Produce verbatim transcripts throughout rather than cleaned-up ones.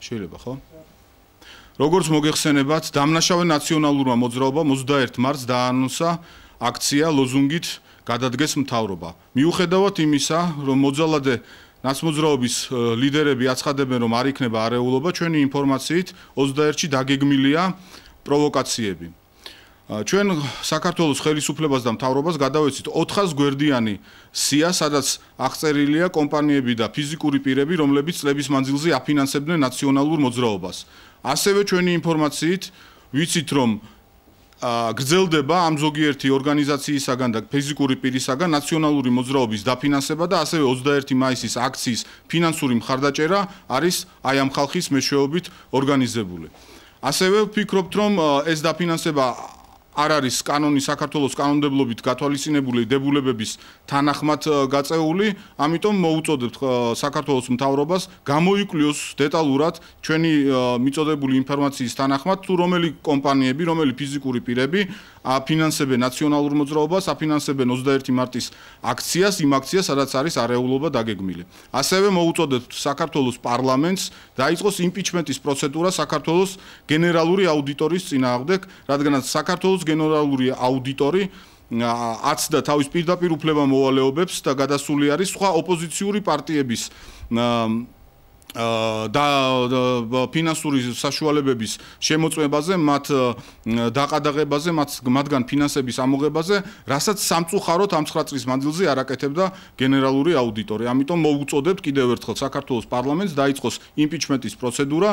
შეიძლება ხო? Როგორც მოგეხსენებათ, დამნაშავე ნაციონალურმა მოძრაობამ ოცდაერთ მარტს დაანონსა აქცია ლოზუნგით გადადგეს მთავრობა. მიუხედავად იმისა, რომ მოძალადე ნაცმოძრაობის ლიდერები აცხადებენ, რომ არ იქნება არეულობა, ჩვენი ინფორმაციით ოცდაერთში დაგეგმილია პროვოკაციები. ჩვენ საქართველოს ხელისუფლებას და მთავრობას გადავეცით ოთხას გვერდიანი სია, სადაც აღწერილია კომპანიები და ფიზიკური პირები, რომლებიც წლების მანძილზე აფინანსებდნენ ნაციონალურ მოძრაობას. ასევე ჩვენი ინფორმაციით ვიცით, რომ გრძელდება ამ ზოგიერთი ორგანიზაციისაგან და ფიზიკური პირისაგან ნაციონალური მოძრაობის დაფინანსება და ასევე ოცდაერთი მაისის აქციის ფინანსური მხარდაჭერა არის აი ამ ხალხის მეშვეობით ორგანიზებული. ასევე ვფიქრობთ, რომ ეს დაფინანსება არ არის კანონი საქართველოს კანონმდებლობით გათვალისწინებული დებულებების თანახმად გაწეული, ამიტომ მოუწოდებთ საქართველოს მთავრობას გამოიკვლიოს დეტალურად ჩვენი მიწოდებული ინფორმაციის თანახმად, თუ რომელი კომპანიები, რომელი ფიზიკური პირები აფინანსებენ ნაციონალურ მოძრაობას, აფინანსებენ ოცდაერთი მარტის აქციას, იმ აქციას, სადაც არის არეულობა დაგეგმილი. ასევე მოუწოდებთ საქართველოს პარლამენტს დაიწყოს იმპიჩმენტის პროცედურა საქართველოს გენერალური აუდიტორის წინააღმდეგ, რადგანაც საქართველოს გენერალური აუდიტორი აცდა თავის პირდაპირ უფლება მოვალეობებს და გადასული არის სხვა ოპოზიციური პარტიების და ფინანსური საშუალებების შემოწმებაზე, მათ დაყადაღებაზე, მათგან ფინანსების ამოღებაზე, რასაც სამწუხაროდ ამ ცხრა წლის მანძილზე არ აკეთებდა გენერალური აუდიტორი. ამიტომ მოვუწოდებთ კიდევ ერთხელ საქართველოს პარლამენტს დაიწყოს იმპიჩმენტის პროცედურა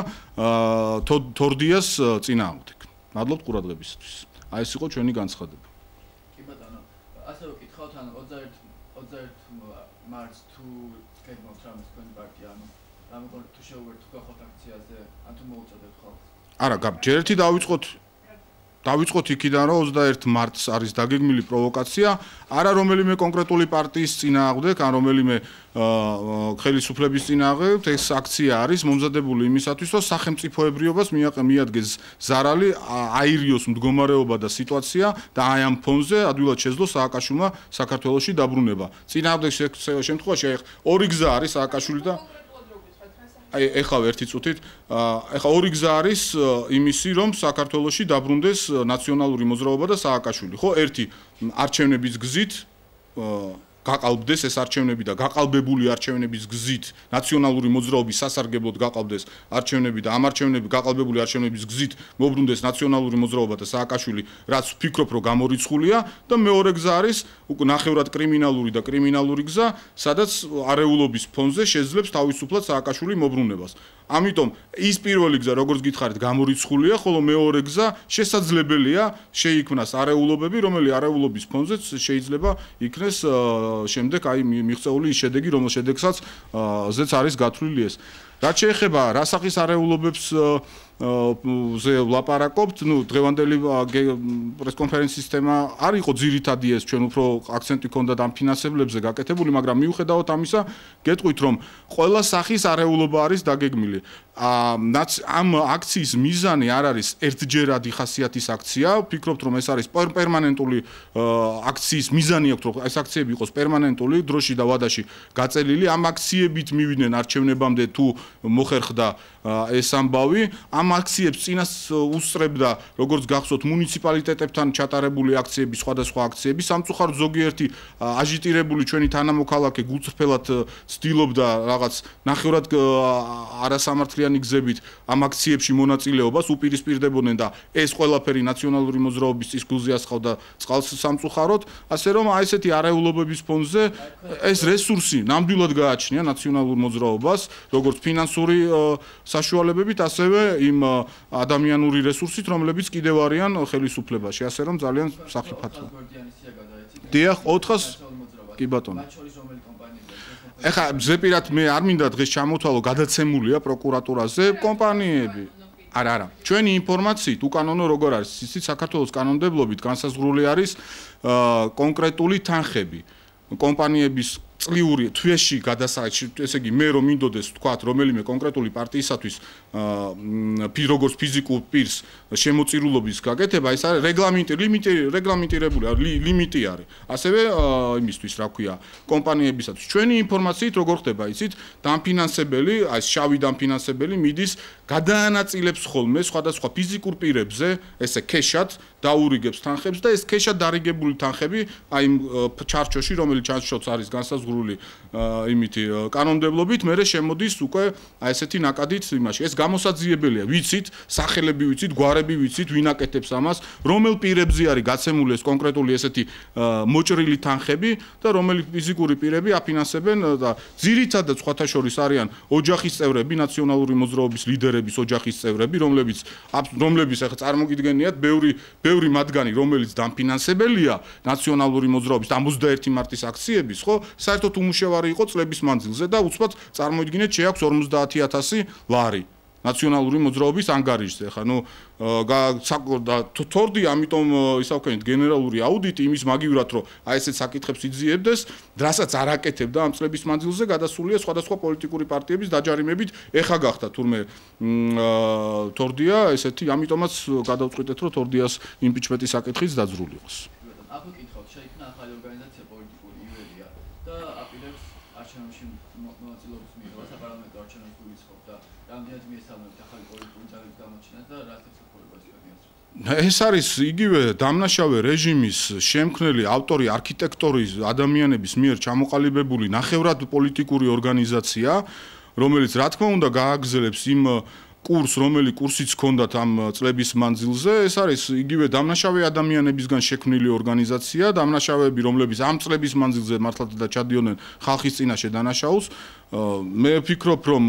თორდიას წინააღმდეგ. მადლობთ ყურადღებისთვის. აი ეს იყო ჩვენი განცხადება. კი ბატონო, ასე ვკითხავთ, ანუ ოცდაერთ მარტს თუ გეგმავთ რამე თქვენი პარტია, ანუ რამე თუ შეუერთდით გახოთ აქციაზე, ან თუ მოუწოდებთ ხალხს? არა, ჯერ ერთი დავიწყოთ დავიწყოთ იქიდან, რომ ოცდაერთ მარტს არის დაგეგმილი პროვოკაცია, არა რომელიმე კონკრეტული პარტიის წინააღმდეგ, ან რომელიმე ხელისუფლების წინააღმდეგ, ეს აქცია არის მომზადებული იმისათვის, რომ სახელმწიფოებრიობას მიადგეს ზარალი, აირიოს მდგომარეობა და სიტუაცია და აი ამ ფონზე ადვილად შეძლოს სააკაშვილმა საქართველოში დაბრუნება. წინააღმდეგ შემთხვევაში ორი გზა არის სააკაშვილი და აი ეხლა ერთი წუთით, ეხლა ორი გზა არის იმისი, რომ საქართველოში დაბრუნდეს ნაციონალური მოძრაობა და სააკაშვილი. ხო, ერთი არჩევნების გზით გაყალბდეს ეს არჩევნები და გაყალბებული არჩევნების გზით ნაციონალური მოძრაობის სასარგებლოდ გაყალბდეს არჩევნები და ამ არჩევნები გაყალბებული არჩევნების გზით მოbrunდეს ნაციონალური მოძრაობა და სააკაშვილი, რაც ვფიქრობ, რომ გამორიცხულია და მეორე გზა არის ნახევრად კრიმინალური და კრიმინალური გზა, სადაც არეულობის ფონზე შეძლებს თავისუფლად სააკაშვილი მოbrunებას. ამიტომ ის პირველი გზა, როგორც გითხარით, გამორიცხულია, ხოლო მეორე გზა შესაძლებელია შეიქმნას არეულობები, რომელი არეულობის ფონზეც შეიძლება იქნეს შემდეგ აი მიღწეული შედეგი, რომელ შედეგსაც ზეც არის გათვლილი ეს. რაც შეეხება რასახის არეულობებს ზე ვლაპარაკობთ, ნუ დღევანდელი პრესკონფერენციის თემა არ იყო ძირითადი ეს, ჩვენ უფრო აქცენტი ჰქონდა ამ ფინანსებლებზე გაკეთებული, მაგრამ მიუხედავად ამისა, გეტყვით, რომ ყველა სახის არეულობა არის დაგეგმილი. ამ აქციის მიზანი არ არის ერთჯერადი ხასიათის აქცია, ვფიქრობთ, რომ ეს არის პერმანენტული აქციის მიზანი აქვს, რომ ეს აქციები იყოს პერმანენტული, დროში და ვადაში გაწელილი, ამ აქციებით მივიდნენ არჩევნებამდე თუ მოხერხდა ეს ამბავი, ამ აქციებს წინას უსწრებდა, როგორც გახსოვთ, მუნიციპალიტეტებთან ჩატარებული აქციები, სხვადასხვა აქციები, სამწუხაროდ ზოგიერთი აჟიტირებული ჩვენი თანამოქალაქე გულწრფელად ცდილობდა რაღაც ნახევრად არასამართლიანი გზებით ამ აქციებში მონაწილეობას, უპირისპირდებოდნენ და ეს ყველაფერი ნაციონალური მოძრაობის წისქვილზე ასხავდა წყალს სამწუხაროდ, ასე რომ აი ესეთი არეულობების ფონზე ეს რესურსი ნამდვილად გააჩნია ნაციონალურ მოძრაობას, როგორც ფინანსური საშუალებებით, ასევე იმ ადამიანური რესურსით, რომლებიც კიდევ არიან ხელისუფლებაში, ასე რომ ძალიან სახიფათოა. დიახ, ოთხას კი ბატონო. ეხლა ზეპირად მე არ მინდა დღეს ჩამოთვალო, გადაცემულია პროკურატურაზე კომპანიები. არა, არა. ჩვენი ინფორმაციით უკანონო როგორ არის? ისიც საქართველოს კანონმდებლობით განსაზღვრული არის კონკრეტული თანხები. კომპანიების წლიური თვეში გადასაჭი ესე იგი მე რომ მინდოდეს თქვათ რომელიმე კონკრეტული პარტიისათვის როგორც ფიზიკურ პირს შემოწირულობის გაკეთება ეს არის რეგლამენტი ლიმიტი რეგლამენტირებული ლიმიტი არის ასევე იმისთვის რა ქვია კომპანიებისათვის ჩვენი ინფორმაციით როგორ ხდება იცით დამფინანსებელი აი შავი დამფინანსებელი მიდის გადაანაწილებს ხოლმე სხვადასხვა ფიზიკურ პირებზე ესე ქეშად დაურიგებს თანხებს და ეს ქეშად დარიგებული თანხები აი ჩარჩოში რომელიც ჩარჩოც არის განსაზღვრული იმითი კანონმდებლობით მე შემოდის უკვე აი ესეთი ნაკადით იმაში ეს გამოსაძიებელია ვიცით სახელები ვიცით გვარები ვიცით ვინ აკეთებს ამას რომელ პირებზე არის გაცემული ეს კონკრეტული ესეთი მოჭრილი თანხები და რომელი ფიზიკური პირები აფინანსებენ და ძირითადად სხვათა შორის არიან ოჯახის წევრები ნაციონალური მოძრაობის ლიდერების ოჯახის წევრები რომლებიც რომლებიც ახლა წარმოგიდგენიათ ბევრი ბევრი მათგანი რომელიც დამფინანსებელია ნაციონალური მოძრაობის ოცდაერთი მარტის აქციების ხო საერთოდ უმუშევარი იყო წლების მანძილზე და უცბად წარმოიდგინეთ შეაქვს ორმოცდაათი ათასი ლარი ნაციონალური მოძრაობის ანგარიშზე ხა ნუ თორდი ამიტომ ისა ვქენით გენერალური აუდიტი იმის მაგივრად რომ აი ესეთ საკითხებს იძიებდეს რასაც არ აკეთებდა ამ წლების მანძილზე გადასულია სხვადასხვა პოლიტიკური პარტიების დაჯარიმებით ეხა გახდა თურმე თორდია ესეთი ამიტომაც გადავწყვიტეთ რომ თორდიას იმპიჩმენტის საკითხიც დაძრული იყოს აქ ვკითხავთ შეიქმნა ახალი ორგანიზაცია პოლიტიკური იუელია და აპირებს არჩევნებში მონაწილეობის მიღებას საპარლამენტო არჩევნებში გულისხმობ და რამდენად მიესალმებით ახალი პოლიტიკური ძალების გამოჩენას და რა თექნოლოგიას მიიღწევთ ეს არის იგივე დამნაშავე რეჟიმის შემქმნელი ავტორი არქიტექტორი ადამიანების მიერ ჩამოყალიბებული ნახევრად პოლიტიკური ორგანიზაცია რომელიც რა თქმა უნდა გააგრძელებს იმ კურს, რომელი კურსიც ჰქონდათ ამ წლების მანძილზე, ეს არის იგივე დამნაშავე ადამიანებისგან შექმნილი ორგანიზაცია, დამნაშავეები, რომლებიც ამ წლების მანძილზე მართლაც და ჩადიოდნენ ხალხის წინაშე დანაშაულს. მე ვფიქრობ, რომ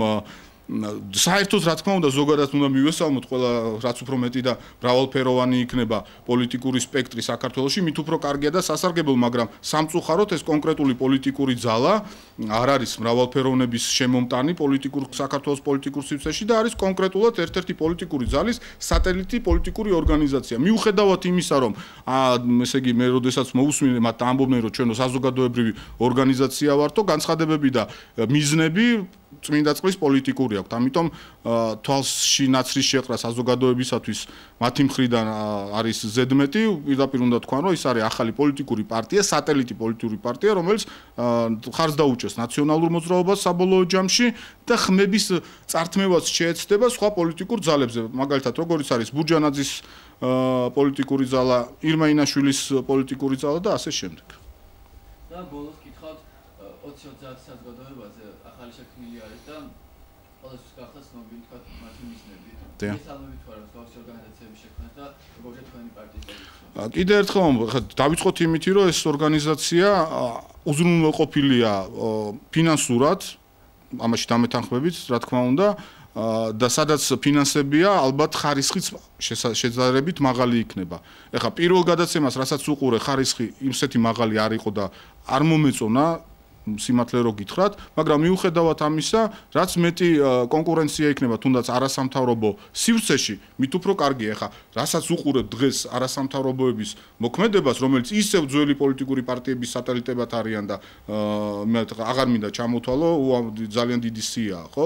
საერთოდ რა თქმა უნდა ზოგადად უნდა მივესალმოთ ყველა რაც უფრო მეტი და მრავალფეროვანი იქნება პოლიტიკური სპექტრი საქართველოში, მით უფრო კარგია და სასარგებლო, მაგრამ სამწუხაროდ ეს კონკრეტული პოლიტიკური ძალა არ არის მრავალფეროვნების შემომტანი პოლიტიკურ საქართველოს პოლიტიკურ სივრცეში და არის კონკრეტულად ერთ-ერთი პოლიტიკური ძალის სატელიტი პოლიტიკური ორგანიზაცია. მიუხედავად იმისა, რომ ესე იგი მე როდესაც მოусმინე მათ ამბობდნენ, რომ ჩვენო საზოგადოებრივი ორგანიზაცია ვართო, განცხადებები და მიზნები წმინდა წყლის პოლიტიკური აქვს. ამიტომ თვალში ნაცრის შეყრა საზოგადოებისათვის მათი მხრიდან არის ზედმეტი, პირდაპირ უნდა თქვან, რომ ის არის ახალი პოლიტიკური პარტია, სატელიტი პოლიტიკური პარტია, რომელიც ხარს დაუჭერს ნაციონალურ მოძრაობას საბოლოო ჯამში და ხმების წართმევაც შეეცდება სხვა პოლიტიკურ ძალებზე. მაგალითად, როგორც არის ბურჯანაძის პოლიტიკური ძალა, ირმა ინაშვილის პოლიტიკური ძალა და ასე შემდეგ. და ბოლოს კითხავთ ოცი ოცდაათი საზოგადოებაზე ახალი შექმნილი არის და ყველასთვის გახდა ცნობილი თქვა მათი მიზნები. ესალმებით ვარ გავსი ორგანიზაციების შექმნა და როგორია თქვენი პარტიის პოზიცია. კიდე ერთხელ დავიწყოთ იმით, რომ ეს ორგანიზაცია უზრუნველყოფილია ფინანსურად, ამაში დამეთანხმებით, რა თქმა უნდა, და სადაც ფინანსებია, ალბათ ხარისხიც შეძლებებით მაღალი იქნება. ეხლა პირველ გადაცემას, რასაც უყურე, ხარისხი იმსეთი მაღალი არ იყო და არ მომეწონა სიმართლე რო გითხრათ, მაგრამ მიუხედავად ამისა, რაც მეტი კონკურენცია იქნება თუნდაც არასამთავრობო სივრცეში, მით უფრო კარგია. ეხლა რასაც უყურებ დღეს არასამთავრობოების მოქმედებას, რომელიც ისევ ძველი პოლიტიკური პარტიების სატელიტებად არიან და მე აღარ მინდა ჩამოთვალო, ძალიან დიდი სიაა, ხო?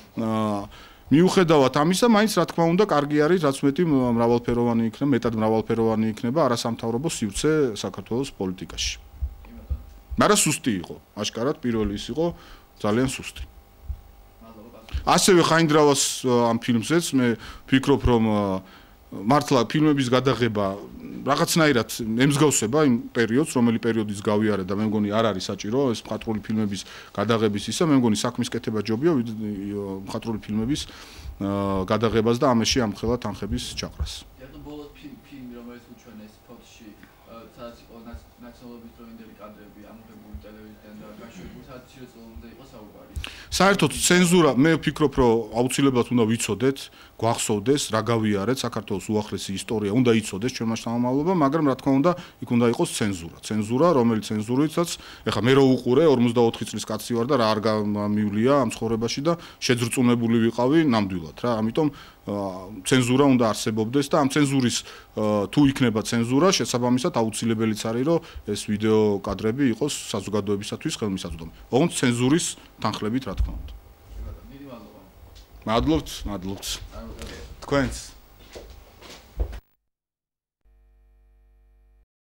მიუხედავად ამისა, მაინც რა თქმა უნდა, კარგი არის, რაც მეტი მრავალფეროვანი იქნება, მეტად მრავალფეროვანი იქნება არასამთავრობო სივრცე საქართველოს პოლიტიკაში. მაგრამ სუსტი იყო, აშკარად პირველი ის იყო ძალიან სუსტი. ასევე ხაინდრავას ამ ფილმზეც მე ვფიქრობ, რომ მართლა ფილმების გადაღება რაღაცნაირად ემსგავსება იმ პერიოდს, რომელი პერიოდის გავიარე და მე მგონი არ არის საჭირო ეს მხატვრული ფილმების გადაღების ისა, მე მგონი საქმის კეთება ჯობია მხატვრული ფილმების გადაღებას და ამაში ამხელა თანხების ჩაყრას. ბოლოს ფილმი რომელიც უჩვენეს ფოტოში, სადაც იყო ნაციონალობის დროინდელი კადრები ამოღებული ტელევიზიიდან და გაშვებული სადაც ცირო წლამდე იყო საუბარი. საერთოდ ცენზურა მე ვფიქრობ, რომ აუცილებლად უნდა ვიცოდეთ, გვახსოვდეს, რა გავიარეთ საქართველოს უახლესი ისტორია, უნდა იცოდეს ჩვენმა შთამომავლობა, მაგრამ რა თქმა უნდა, იქ უნდა იყოს ცენზურა. ცენზურა, რომელიც ცენზურითაც, ეხლა მე რო უყურე ორმოცდაოთხი წლის კაცი ვარ და რა არ გამივლია ამ ცხოვრებაში და შეძრწუნებული ვიყავი ნამდვილად რა. ამიტომ ცენზურა უნდა არსებობდეს და ამ ცენზურის თუ იქნება ცენზურა, შესაბამისად აუცილებელიც არის, რომ ეს ვიდეო კადრები იყოს საზოგადოებისათვის ხელმისაწვდომი. ოღონდ ცენზურის თანხლებით, რა თქმა უნდა. მადლობთ, მადლობთ. თქვენც